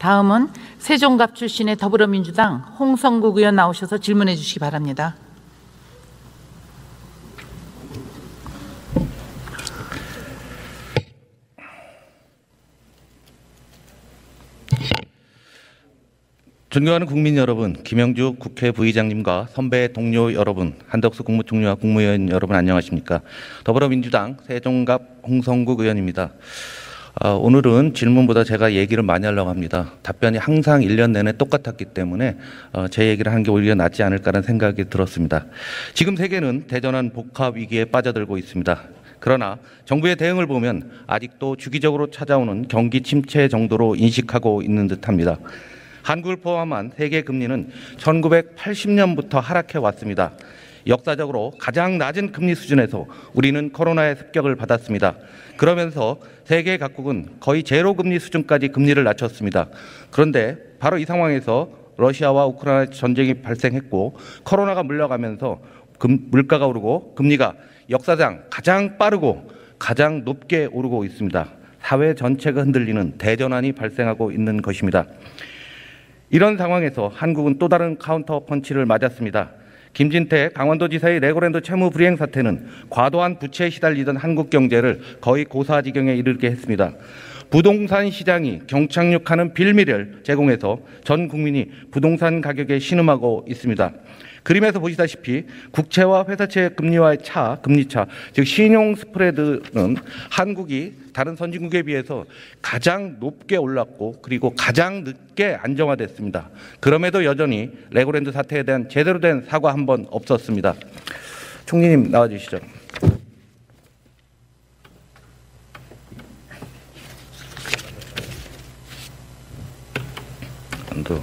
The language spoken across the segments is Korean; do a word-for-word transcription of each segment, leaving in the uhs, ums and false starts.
다음은 세종갑 출신의 더불어민주당 홍성국 의원 나오셔서 질문해 주시기 바랍니다. 존경하는 국민 여러분, 김영주 국회 부의장님과 선배 동료 여러분, 한덕수 국무총리와 국무위원 여러분 안녕하십니까? 더불어민주당 세종갑 홍성국 의원입니다. 어, 오늘은 질문보다 제가 얘기를 많이 하려고 합니다. 답변이 항상 일 년 내내 똑같았기 때문에 어, 제 얘기를 하는 게 오히려 낫지 않을까라는 생각이 들었습니다. 지금 세계는 대전환 복합 위기에 빠져들고 있습니다. 그러나 정부의 대응을 보면 아직도 주기적으로 찾아오는 경기 침체 정도로 인식하고 있는 듯합니다. 한국을 포함한 세계 금리는 천구백팔십 년부터 하락해 왔습니다. 역사적으로 가장 낮은 금리 수준에서 우리는 코로나의 습격을 받았습니다. 그러면서 세계 각국은 거의 제로 금리 수준까지 금리를 낮췄습니다. 그런데 바로 이 상황에서 러시아와 우크라이나 전쟁이 발생했고 코로나가 물러가면서 금, 물가가 오르고 금리가 역사상 가장 빠르고 가장 높게 오르고 있습니다. 사회 전체가 흔들리는 대전환이 발생하고 있는 것입니다. 이런 상황에서 한국은 또 다른 카운터 펀치를 맞았습니다. 김진태 강원도지사의 레고랜드 채무 불이행 사태는 과도한 부채에 시달리던 한국 경제를 거의 고사 지경에 이르게 했습니다. 부동산 시장이 경착륙하는 빌미를 제공해서 전 국민이 부동산 가격에 신음하고 있습니다. 그림에서 보시다시피 국채와 회사채 금리와의 차, 금리 차, 즉 신용 스프레드는 한국이 다른 선진국에 비해서 가장 높게 올랐고 그리고 가장 늦게 안정화됐습니다. 그럼에도 여전히 레고랜드 사태에 대한 제대로 된 사과 한 번 없었습니다. 총리님 나와주시죠. 또.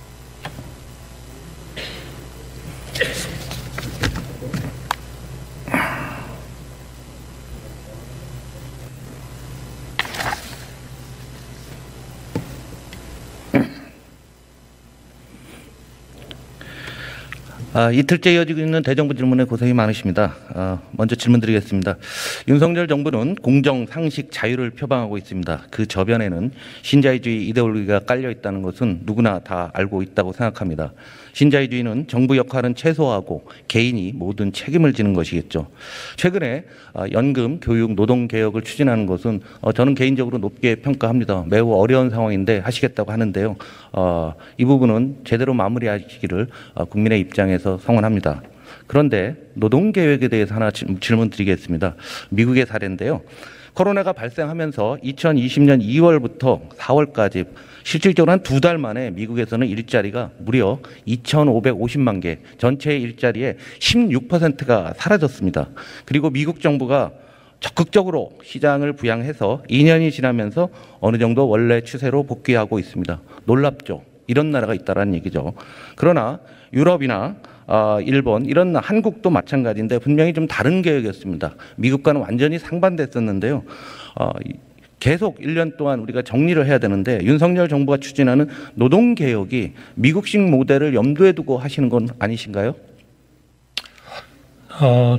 아, 이틀째 이어지고 있는 대정부 질문에 고생이 많으십니다. 아, 먼저 질문 드리겠습니다. 윤석열 정부는 공정, 상식, 자유를 표방하고 있습니다. 그 저변에는 신자유주의 이데올로기가 깔려 있다는 것은 누구나 다 알고 있다고 생각합니다. 신자유주의는 정부 역할은 최소화하고 개인이 모든 책임을 지는 것이겠죠. 최근에 연금, 교육, 노동 개혁을 추진하는 것은 저는 개인적으로 높게 평가합니다. 매우 어려운 상황인데 하시겠다고 하는데요. 어, 이 부분은 제대로 마무리하시기를 국민의 입장에서 성원합니다. 그런데 노동계획에 대해서 하나 질문 드리겠습니다. 미국의 사례인데요. 코로나가 발생하면서 이천이십 년 이월부터 사월까지 실질적으로 한 두 달 만에 미국에서는 일자리가 무려 이천오백오십만 개, 전체 일자리의 십육 퍼센트가 사라졌습니다. 그리고 미국 정부가 적극적으로 시장을 부양해서 이 년이 지나면서 어느 정도 원래 추세로 복귀하고 있습니다. 놀랍죠? 이런 나라가 있다는 얘기죠. 그러나 유럽이나 어, 일본, 이런 한국도 마찬가지인데 분명히 좀 다른 계획이었습니다. 미국과는 완전히 상반됐었는데요. 어, 계속 일 년 동안 우리가 정리를 해야 되는데 윤석열 정부가 추진하는 노동개혁이 미국식 모델을 염두에 두고 하시는 건 아니신가요? 어,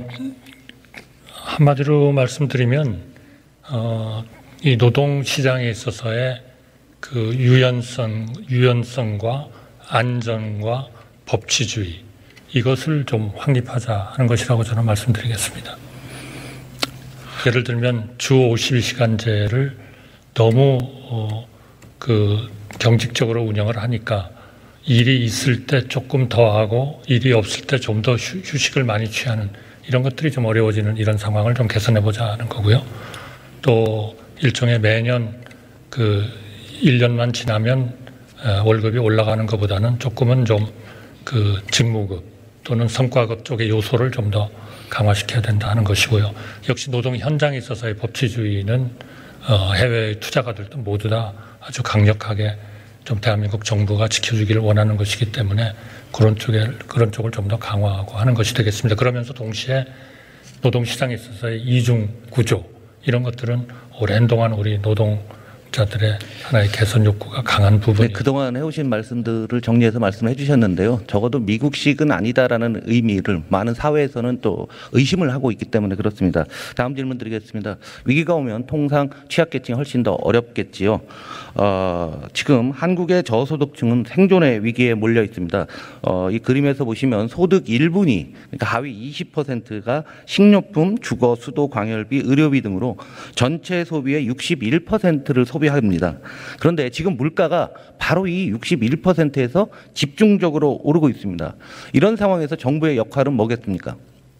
한마디로 말씀드리면 어, 이 노동시장에 있어서의 그 유연성, 유연성과 안전과 법치주의, 이것을 좀 확립하자 하는 것이라고 저는 말씀드리겠습니다. 예를 들면 주 오십이 시간제를 너무 어, 그 경직적으로 운영을 하니까 일이 있을 때 조금 더 하고 일이 없을 때 좀 더 휴식을 많이 취하는 이런 것들이 좀 어려워지는 이런 상황을 좀 개선해보자 하는 거고요. 또 일종의 매년 그 일 년만 지나면 월급이 올라가는 것보다는 조금은 좀 그 직무급 또는 성과급 쪽의 요소를 좀 더 강화시켜야 된다 하는 것이고요. 역시 노동 현장에 있어서의 법치주의는 어, 해외 투자가들도 모두 다 아주 강력하게 좀 대한민국 정부가 지켜주기를 원하는 것이기 때문에 그런 쪽에 그런 쪽을 좀 더 강화하고 하는 것이 되겠습니다. 그러면서 동시에 노동 시장에 있어서의 이중 구조 이런 것들은 오랜 동안 우리 노동자 취약자들의 하나의 개선 욕구가 강한 부분이 네, 그동안 해오신 말씀들을 정리해서 말씀해 주셨는데요. 적어도 미국식은 아니다라는 의미를 많은 사회에서는 또 의심을 하고 있기 때문에 그렇습니다. 다음 질문 드리겠습니다. 위기가 오면 통상 취약계층이 훨씬 더 어렵겠지요. 어, 지금 한국의 저소득층은 생존의 위기에 몰려 있습니다. 어, 이 그림에서 보시면 소득 일 분위, 그러니까 하위 이십 퍼센트가 식료품, 주거, 수도, 광열비, 의료비 등으로 전체 소비의 육십일 퍼센트를 소비합니다. 그런데 지금 물가가 바로 이 육십일 퍼센트에서 집중적으로 오르고 있습니다. 이런 상황에서 정부의 역할은 뭐겠습니까?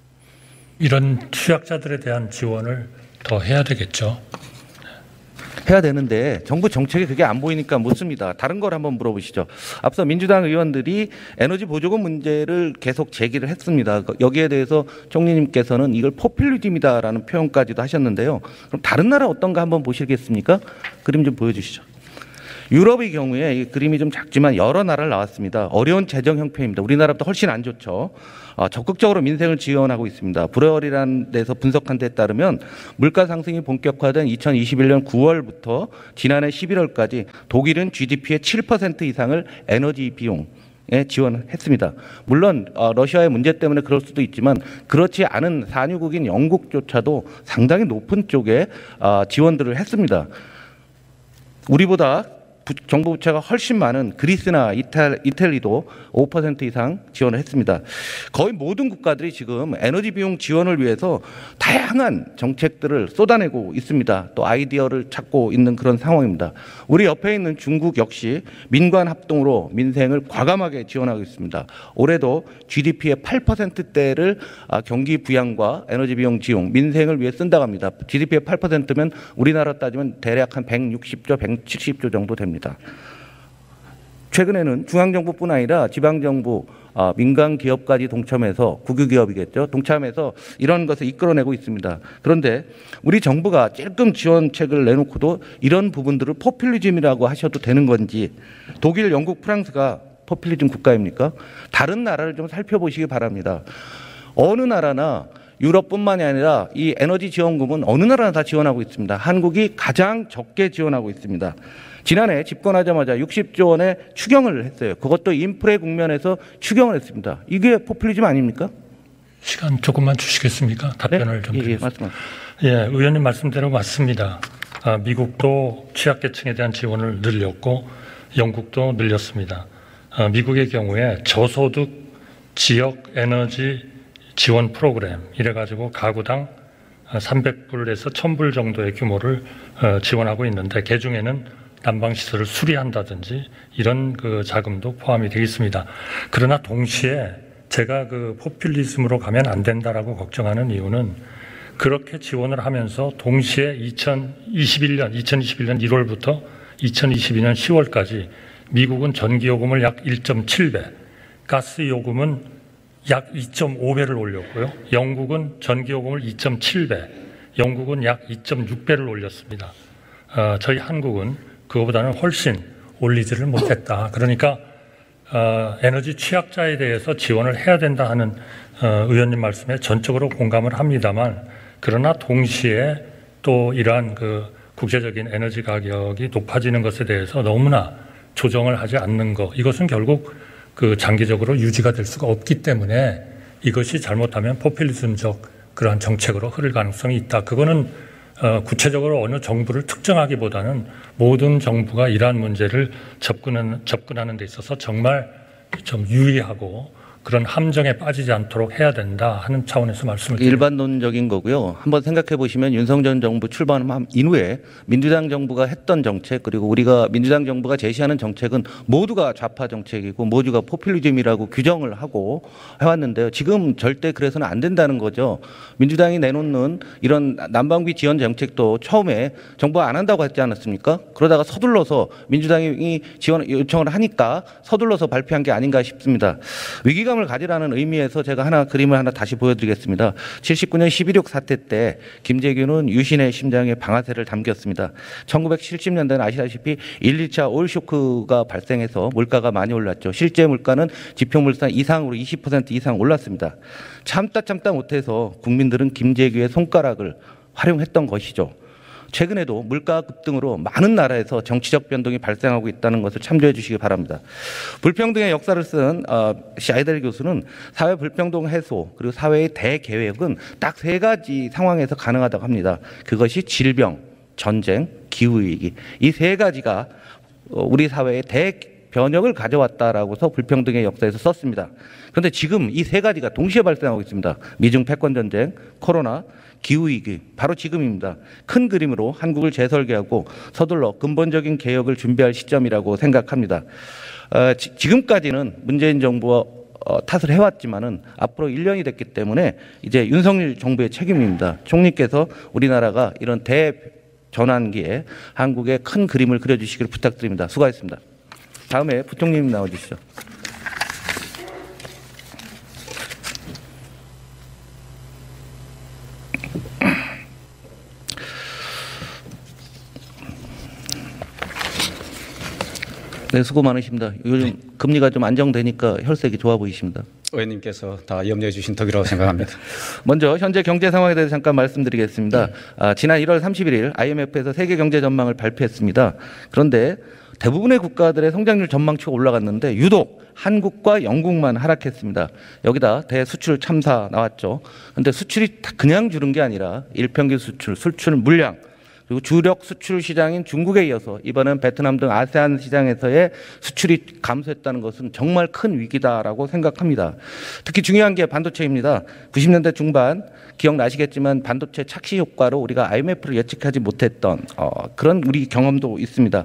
이런 취약자들에 대한 지원을 더 해야 되겠죠. 해야 되는데 정부 정책이 그게 안 보이니까 묻습니다. 다른 걸 한번 물어보시죠. 앞서 민주당 의원들이 에너지 보조금 문제를 계속 제기를 했습니다. 여기에 대해서 총리님께서는 이걸 포퓰리즘이다라는 표현까지도 하셨는데요. 그럼 다른 나라 어떤가 한번 보시겠습니까? 그림 좀 보여주시죠. 유럽의 경우에 이 그림이 좀 작지만 여러 나라를 나왔습니다. 어려운 재정 형편입니다. 우리나라보다 훨씬 안 좋죠. 어, 적극적으로 민생을 지원하고 있습니다. 브레얼이라는 데서 분석한 데에 따르면 물가 상승이 본격화된 이천이십일 년 구월부터 지난해 십일월까지 독일은 지디피의 칠 퍼센트 이상을 에너지 비용에 지원했습니다. 물론 어, 러시아의 문제 때문에 그럴 수도 있지만 그렇지 않은 산유국인 영국조차도 상당히 높은 쪽에 어, 지원들을 했습니다. 우리보다 정부 부채가 훨씬 많은 그리스나 이탈, 이탈리도 오 퍼센트 이상 지원을 했습니다. 거의 모든 국가들이 지금 에너지 비용 지원을 위해서 다양한 정책들을 쏟아내고 있습니다. 또 아이디어를 찾고 있는 그런 상황입니다. 우리 옆에 있는 중국 역시 민관 합동으로 민생을 과감하게 지원하고 있습니다. 올해도 지디피의 팔 퍼센트대를 경기 부양과 에너지 비용 지용, 민생을 위해 쓴다고 합니다. 지디피의 팔 퍼센트면 우리나라 따지면 대략 한 백육십조, 백칠십조 정도 됩니다. 최근에는 중앙정부뿐 아니라 지방정부, 민간기업까지 동참해서 국유기업이겠죠. 동참해서 이런 것을 이끌어내고 있습니다. 그런데 우리 정부가 찔끔 지원책을 내놓고도 이런 부분들을 포퓰리즘이라고 하셔도 되는 건지 독일, 영국, 프랑스가 포퓰리즘 국가입니까? 다른 나라를 좀 살펴보시기 바랍니다. 어느 나라나 유럽뿐만이 아니라 이 에너지 지원금은 어느 나라나 다 지원하고 있습니다. 한국이 가장 적게 지원하고 있습니다. 지난해 집권하자마자 육십조 원의 추경을 했어요. 그것도 인프레 국면에서 추경을 했습니다. 이게 포퓰리즘 아닙니까? 시간 조금만 주시겠습니까? 답변을 네? 좀 예, 예, 드리겠습니다. 예, 의원님 말씀대로 맞습니다. 아, 미국도 취약계층에 대한 지원을 늘렸고 영국도 늘렸습니다. 아, 미국의 경우에 저소득 지역 에너지 지원 프로그램 이래가지고 가구당 삼백 불에서 천 불 정도의 규모를 지원하고 있는데 그중에는 난방시설을 수리한다든지 이런 그 자금도 포함이 되어 있습니다. 그러나 동시에 제가 그 포퓰리즘으로 가면 안 된다라고 걱정하는 이유는 그렇게 지원을 하면서 동시에 이천이십일 년, 이천이십일 년 일월부터 이천이십이 년 시월까지 미국은 전기요금을 약 일 점 칠 배, 가스요금은 약 이 점 오 배를 올렸고요. 영국은 전기요금을 이 점 칠 배, 영국은 약 이 점 육 배를 올렸습니다. 어, 저희 한국은 그거보다는 훨씬 올리지를 못했다. 그러니까 어, 에너지 취약자에 대해서 지원을 해야 된다 하는 어, 의원님 말씀에 전적으로 공감을 합니다만 그러나 동시에 또 이러한 그 국제적인 에너지 가격이 높아지는 것에 대해서 너무나 조정을 하지 않는 것 이것은 결국 그 장기적으로 유지가 될 수가 없기 때문에 이것이 잘못하면 포퓰리즘적 그러한 정책으로 흐를 가능성이 있다. 그거는 어, 구체적으로 어느 정부를 특정하기보다는 모든 정부가 이러한 문제를 접근하는, 접근하는 데 있어서 정말 좀 유의하고 그런 함정에 빠지지 않도록 해야 된다 하는 차원에서 말씀을 드립니다. 일반론적인 거고요. 한번 생각해 보시면 윤석열 정부 출범한 이후에 민주당 정부가 했던 정책 그리고 우리가 민주당 정부가 제시하는 정책은 모두가 좌파 정책이고 모두가 포퓰리즘이라고 규정을 하고 해왔는데요. 지금 절대 그래서는 안 된다는 거죠. 민주당이 내놓는 이런 난방비 지원 정책도 처음에 정부가 안 한다고 했지 않았습니까? 그러다가 서둘러서 민주당이 지원 요청을 하니까 서둘러서 발표한 게 아닌가 싶습니다. 위기감 을 가지라는 의미에서 제가 하나 그림을 하나 다시 보여드리겠습니다. 칠십구 년 십일육 사태 때 김재규는 유신의 심장에 방아쇠를 담겼습니다. 천구백칠십 년대는 아시다시피 일, 이 차 오일 쇼크가 발생해서 물가가 많이 올랐죠. 실제 물가는 지표물산 이상으로 이십 퍼센트 이상 올랐습니다. 참다 참다 못해서 국민들은 김재규의 손가락을 활용했던 것이죠. 최근에도 물가 급등으로 많은 나라에서 정치적 변동이 발생하고 있다는 것을 참조해 주시기 바랍니다. 불평등의 역사를 쓴 어, 샤이델 교수는 사회 불평등 해소 그리고 사회의 대계획은 딱 세 가지 상황에서 가능하다고 합니다. 그것이 질병, 전쟁, 기후위기. 이 세 가지가 우리 사회의 대변혁을 가져왔다라고서 불평등의 역사에서 썼습니다. 그런데 지금 이 세 가지가 동시에 발생하고 있습니다. 미중 패권 전쟁, 코로나, 기후위기, 바로 지금입니다. 큰 그림으로 한국을 재설계하고 서둘러 근본적인 개혁을 준비할 시점이라고 생각합니다. 어, 지, 지금까지는 문재인 정부와 어, 탓을 해왔지만은 앞으로 일 년이 됐기 때문에 이제 윤석열 정부의 책임입니다. 총리께서 우리나라가 이런 대전환기에 한국의 큰 그림을 그려주시기를 부탁드립니다. 수고하셨습니다. 다음에 부총리님 나와주시죠. 네, 수고 많으십니다. 요즘 네. 금리가 좀 안정되니까 혈색이 좋아 보이십니다. 의원님께서 다 염려해 주신 덕이라고 생각합니다. 먼저 현재 경제 상황에 대해서 잠깐 말씀드리겠습니다. 네. 아, 지난 일월 삼십일일 아이엠에프에서 세계 경제 전망을 발표했습니다. 그런데 대부분의 국가들의 성장률 전망치가 올라갔는데 유독 한국과 영국만 하락했습니다. 여기다 대수출 참사 나왔죠. 그런데 수출이 그냥 줄은 게 아니라 일평균 수출, 수출 물량, 그리고 주력 수출 시장인 중국에 이어서 이번엔 베트남 등 아세안 시장에서의 수출이 감소했다는 것은 정말 큰 위기다라고 생각합니다. 특히 중요한 게 반도체입니다. 구십 년대 중반 기억나시겠지만 반도체 착시 효과로 우리가 아이엠에프를 예측하지 못했던 어, 그런 우리 경험도 있습니다.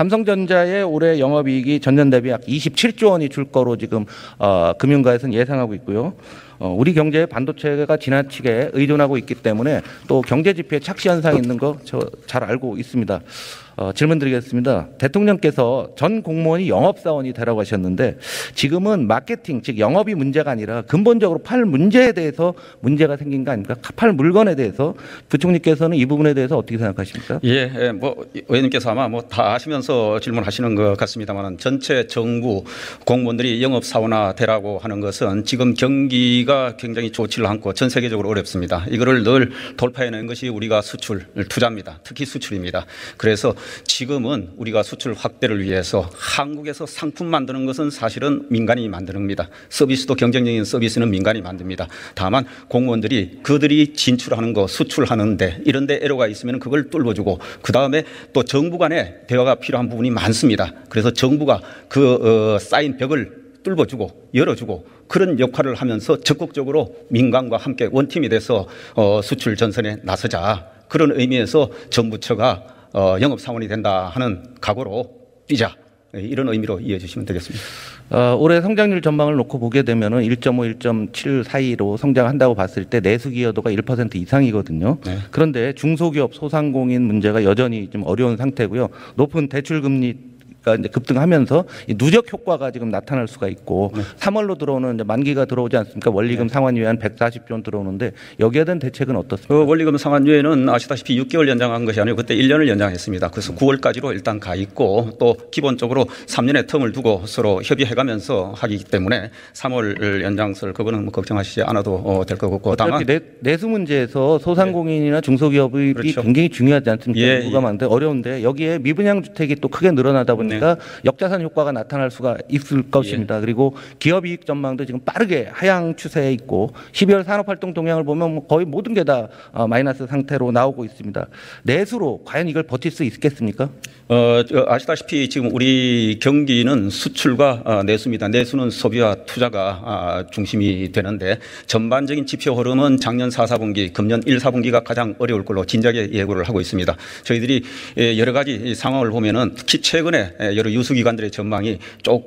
삼성전자의 올해 영업이익이 전년 대비 약 이십칠조 원이 줄 거로 지금 어, 금융가에서는 예상하고 있고요. 어, 우리 경제에 반도체가 지나치게 의존하고 있기 때문에 또 경제 지표에 착시 현상이 있는 거 저 잘 알고 있습니다. 어, 질문 드리겠습니다. 대통령께서 전 공무원이 영업사원이 되라고 하셨는데 지금은 마케팅, 즉 영업이 문제가 아니라 근본적으로 팔 문제에 대해서 문제가 생긴 거 아닙니까? 팔 물건에 대해서 부총리께서는 이 부분에 대해서 어떻게 생각하십니까? 예, 예 뭐 의원님께서 아마 뭐 다 아시면서 질문하시는 것 같습니다만 전체 정부 공무원들이 영업사원화 되라고 하는 것은 지금 경기가 굉장히 좋지를 않고 전 세계적으로 어렵습니다. 이거를 늘 돌파해낸 것이 우리가 수출 투자입니다. 특히 수출입니다. 그래서 지금은 우리가 수출 확대를 위해서 한국에서 상품 만드는 것은 사실은 민간이 만드는 겁니다. 서비스도 경쟁적인 서비스는 민간이 만듭니다. 다만 공무원들이 그들이 진출하는 거 수출하는데 이런 데 애로가 있으면 그걸 뚫어주고 그다음에 또 정부 간에 대화가 필요한 부분이 많습니다. 그래서 정부가 그 어, 쌓인 벽을 뚫어주고 열어주고 그런 역할을 하면서 적극적으로 민간과 함께 원팀이 돼서 어, 수출 전선에 나서자 그런 의미에서 정부처가 어, 영업사원이 된다 하는 각오로 뛰자 이런 의미로 이해해 주시면 되겠습니다. 어, 올해 성장률 전망을 놓고 보게 되면 일 점 오, 일 점 칠 사이로 성장한다고 봤을 때 내수 기여도가 일 퍼센트 이상이거든요. 네. 그런데 중소기업 소상공인 문제가 여전히 좀 어려운 상태고요. 높은 대출금리 이제 급등하면서 누적 효과가 지금 나타날 수가 있고 네. 삼월로 들어오는 이제 만기가 들어오지 않습니까? 원리금 네. 상환유예 한 백사십조 원 들어오는데 여기에 대한 대책은 어떻습니까? 그 원리금 상환유예는 아시다시피 육 개월 연장한 것이 아니고 그때 일 년을 연장했습니다. 그래서 음. 구월까지로 일단 가 있고 또 기본적으로 삼 년의 텀을 두고 서로 협의해가면서 하기 때문에 삼월 연장설 그거는 뭐 걱정하시지 않아도 될 것 같고 다만 내, 내수 문제에서 소상공인이나 중소기업이 그렇죠. 굉장히 중요하지 않습니까? 예, 인구가 예. 많은데 어려운데 여기에 미분양 주택이 또 크게 늘어나다 보니까 네. 역자산 효과가 나타날 수가 있을 것입니다. 예. 그리고 기업이익 전망도 지금 빠르게 하향 추세에 있고 십이월 산업활동 동향을 보면 거의 모든 게 다 마이너스 상태로 나오고 있습니다. 내수로 과연 이걸 버틸 수 있겠습니까? 어, 아시다시피 지금 우리 경기는 수출과 어, 내수입니다. 내수는 소비와 투자가 아, 중심이 되는데 전반적인 지표 흐름은 작년 사, 사분기, 금년 일, 사분기가 가장 어려울 걸로 진작에 예고를 하고 있습니다. 저희들이 여러 가지 상황을 보면은 특히 최근에 여러 유수기관들의 전망이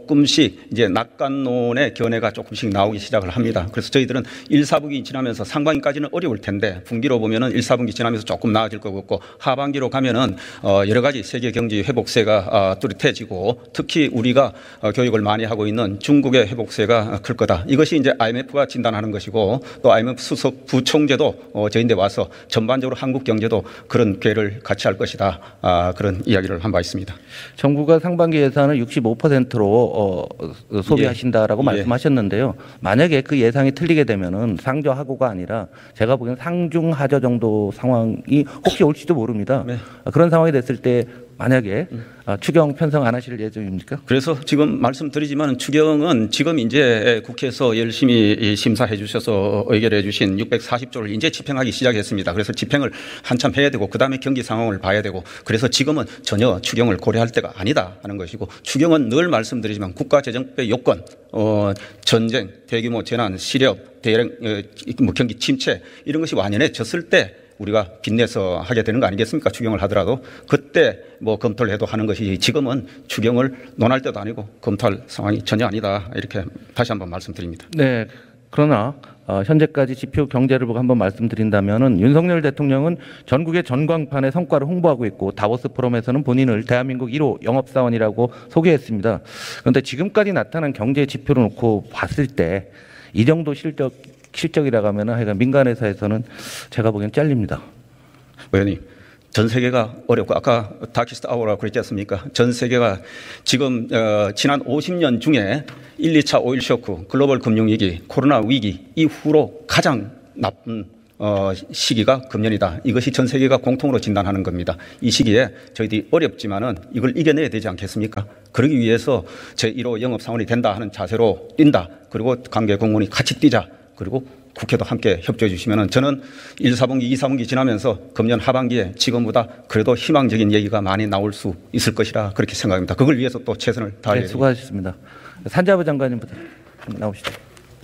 조금씩 이제 낙관론의 견해가 조금씩 나오기 시작을 합니다. 그래서 저희들은 일, 사분기 지나면서 상반기까지는 어려울 텐데 분기로 보면은 일, 사분기 지나면서 조금 나아질 것 같고 하반기로 가면은 어, 여러 가지 세계 경제 회복세가 뚜렷해지고 특히 우리가 교육을 많이 하고 있는 중국의 회복세가 클 거다. 이것이 이제 아이엠에프가 진단하는 것이고 또 아이엠에프 수석 부총재도 저희인데 와서 전반적으로 한국 경제도 그런 기회를 같이 할 것이다. 그런 이야기를 한 바 있습니다. 정부가 상반기 예산을 육십오 퍼센트로 어, 소비하신다라고 예. 말씀하셨는데요. 만약에 그 예상이 틀리게 되면은 상저하고가 아니라 제가 보기엔 상중하저 정도 상황이 혹시 올지도 모릅니다. 네. 그런 상황이 됐을 때 만약에 아, 추경 편성 안 하실 예정입니까? 그래서 지금 말씀드리지만 추경은 지금 이제 국회에서 열심히 심사해 주셔서 의결해 주신 육백사십 조를 이제 집행하기 시작했습니다. 그래서 집행을 한참 해야 되고 그다음에 경기 상황을 봐야 되고 그래서 지금은 전혀 추경을 고려할 때가 아니다 하는 것이고 추경은 늘 말씀드리지만 국가재정법의 요건, 어, 전쟁, 대규모 재난, 시력, 대량 어, 뭐 경기 침체 이런 것이 완연해졌을 때 우리가 빚내서 하게 되는 거 아니겠습니까? 추경을 하더라도 그때 뭐 검토를 해도 하는 것이 지금은 추경을 논할 때도 아니고 검토할 상황이 전혀 아니다. 이렇게 다시 한번 말씀드립니다. 네. 그러나 어, 현재까지 지표 경제를 보고 한번 말씀드린다면은 윤석열 대통령은 전국의 전광판의 성과를 홍보하고 있고 다보스 포럼에서는 본인을 대한민국 일 호 영업사원이라고 소개했습니다. 그런데 지금까지 나타난 경제 지표를 놓고 봤을 때 이 정도 실적 실적이라고 하면은 하여간 민간 회사에서는 제가 보기엔 잘립니다. 의원님, 전 세계가 어렵고 아까 다키스트 아워라고 그랬지 않습니까? 전 세계가 지금 어, 지난 오십 년 중에 일, 이 차 오일 쇼크, 글로벌 금융위기, 코로나 위기 이후로 가장 나쁜 어, 시기가 금년이다. 이것이 전 세계가 공통으로 진단하는 겁니다. 이 시기에 저희들이 어렵지만은 이걸 이겨내야 되지 않겠습니까? 그러기 위해서 제일 호 영업사원이 된다 하는 자세로 뛴다. 그리고 관계 공무원이 같이 뛰자. 그리고 국회도 함께 협조해 주시면은 저는 일, 사분기, 이, 사분기 지나면서 금년 하반기에 지금보다 그래도 희망적인 얘기가 많이 나올 수 있을 것이라 그렇게 생각합니다. 그걸 위해서 또 최선을 다해야 네, 수고하셨습니다. 산자부 장관님부터 나오시죠.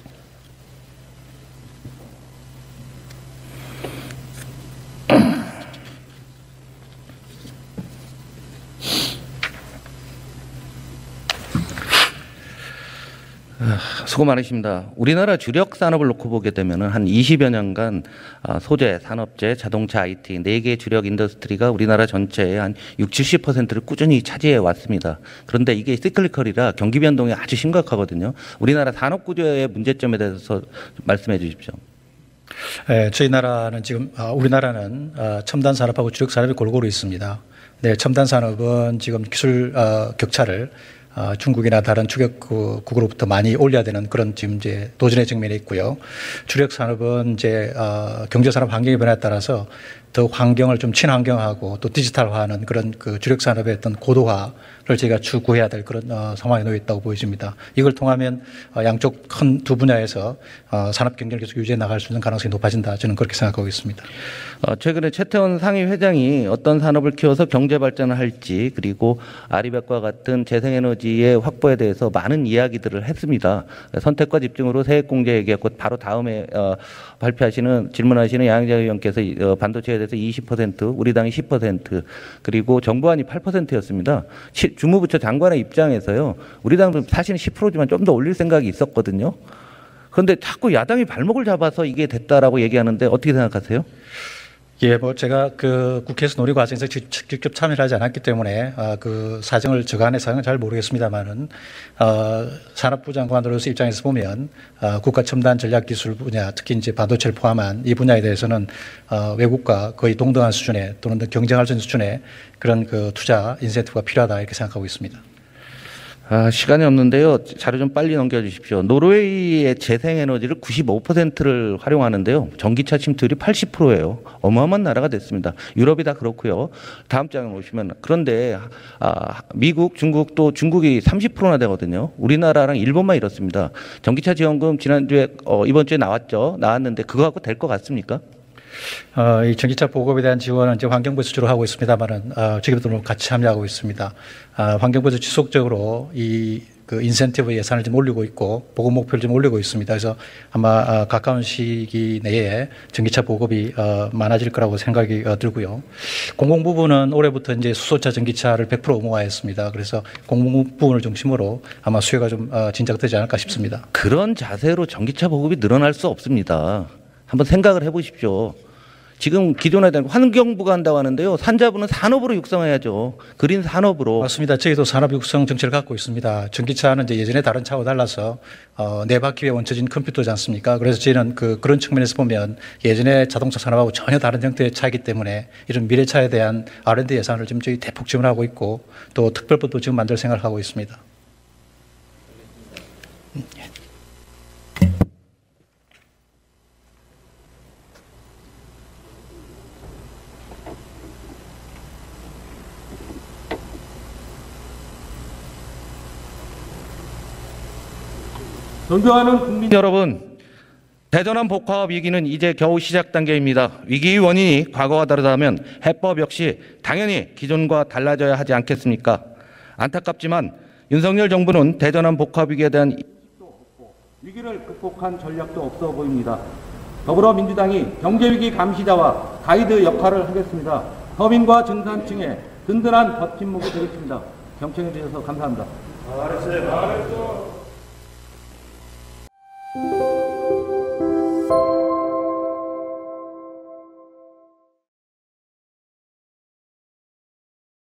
수고 많으십니다. 우리나라 주력 산업을 놓고 보게 되면은 한 이십여 년간 소재, 산업재, 자동차, 아이티 네 개 주력 인더스트리가 우리나라 전체의 한 육십, 칠십 퍼센트를 꾸준히 차지해 왔습니다. 그런데 이게 시클리컬이라 경기 변동이 아주 심각하거든요. 우리나라 산업 구조의 문제점에 대해서 말씀해 주십시오. 네, 저희 나라는 지금 아, 우리나라는 아, 첨단 산업하고 주력 산업이 골고루 있습니다. 네, 첨단 산업은 지금 기술 어, 격차를 어, 중국이나 다른 주력국으로부터 많이 올려야 되는 그런 지금 이제 도전의 측면에 있고요. 주력 산업은 이제 어, 경제 산업 환경의 변화에 따라서 더 환경을 좀 친환경하고 또 디지털화하는 그런 그 주력 산업의 어떤 고도화를 저희가 추구해야 될 그런 어, 상황에 놓여 있다고 보여집니다. 이걸 통하면 어, 양쪽 큰 두 분야에서 어, 산업 경쟁을 계속 유지해 나갈 수 있는 가능성이 높아진다. 저는 그렇게 생각하고 있습니다. 어, 최근에 최태원 상위 회장이 어떤 산업을 키워서 경제 발전을 할지 그리고 아리백과 같은 재생에너지의 확보에 대해서 많은 이야기들을 했습니다. 선택과 집중으로 세액공제 얘기했고 바로 다음에 어, 발표하시는 질문하시는 양양자 의원께서 어, 반도체에 대해서 이십 퍼센트, 우리 당이 십 퍼센트 그리고 정부안이 팔 퍼센트였습니다. 시, 주무부처 장관의 입장에서요. 우리 당도 사실은 십 퍼센트지만 좀 더 올릴 생각이 있었거든요. 그런데 자꾸 야당이 발목을 잡아서 이게 됐다라고 얘기하는데 어떻게 생각하세요? 예, 뭐 제가 그 국회에서 논의 과정에서 직접 참여를 하지 않았기 때문에 어, 그 사정을 저간의 사정은 잘 모르겠습니다만은 어, 산업부 장관으로서 입장에서 보면 어, 국가 첨단 전략 기술 분야, 특히 이제 반도체를 포함한 이 분야에 대해서는 어, 외국과 거의 동등한 수준의 또는 경쟁할 수 있는 수준의 그런 그 투자 인센티브가 필요하다 이렇게 생각하고 있습니다. 아, 시간이 없는데요. 자료 좀 빨리 넘겨주십시오. 노르웨이의 재생에너지를 구십오 퍼센트를 활용하는데요. 전기차 침투율이 팔십 퍼센트예요. 어마어마한 나라가 됐습니다. 유럽이 다 그렇고요. 다음 장에 오시면 그런데 아, 미국, 중국도 중국이 삼십 퍼센트나 되거든요. 우리나라랑 일본만 이렇습니다. 전기차 지원금 지난주에 어, 이번 주에 나왔죠. 나왔는데 그거 갖고 될 것 같습니까? 어, 이 전기차 보급에 대한 지원은 이제 환경부에서 주로 하고 있습니다만은, 어, 저희들도 같이 참여하고 있습니다. 어, 환경부에서 지속적으로 이 그 인센티브 예산을 좀 올리고 있고, 보급 목표를 좀 올리고 있습니다. 그래서 아마 어, 가까운 시기 내에 전기차 보급이 어, 많아질 거라고 생각이 어, 들고요. 공공 부분은 올해부터 이제 수소차 전기차를 백 퍼센트 의무화했습니다. 그래서 공공 부분을 중심으로 아마 수요가 좀 어, 진작되지 않을까 싶습니다. 그런 자세로 전기차 보급이 늘어날 수 없습니다. 한번 생각을 해보십시오. 지금 기존에 대한 환경부가 한다고 하는데요. 산자부는 산업으로 육성해야죠. 그린 산업으로. 맞습니다. 저희도 산업 육성 정책을 갖고 있습니다. 전기차는 이제 예전에 다른 차와 달라서 어, 네 바퀴에 얹혀진 컴퓨터지 않습니까? 그래서 저희는 그 그런 측면에서 보면 예전에 자동차 산업하고 전혀 다른 형태의 차이기 때문에 이런 미래차에 대한 알 앤 디 예산을 지금 저희 대폭 지원하고 있고 또 특별법도 지금 만들 생각을 하고 있습니다. 존경하는 국민 여러분, 대전환 복합 위기는 이제 겨우 시작 단계입니다. 위기의 원인이 과거와 다르다면 해법 역시 당연히 기존과 달라져야 하지 않겠습니까? 안타깝지만 윤석열 정부는 대전환 복합 위기에 대한 인식도 없고 위기를 극복한 전략도 없어 보입니다. 더불어민주당이 경제위기 감시자와 가이드 역할을 하겠습니다. 서민과 중산층의 든든한 버팀목이 되겠습니다. 경청해 주셔서 감사합니다. 잘했어요. 잘했어. Thank you.